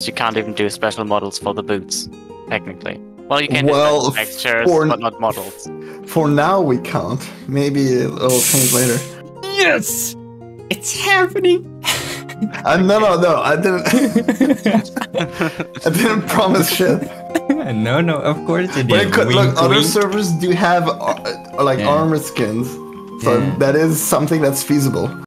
you can't even do special models for the boots, technically. Well, you can do Well, textures, but not models. For now, we can't. Maybe it'll change later. Yes! It's happening! No, I didn't. I didn't promise shit. No, of course it But did. it could, look, Wink, other wink. servers do have like Yeah. armor skins, so Yeah. that is something that's feasible.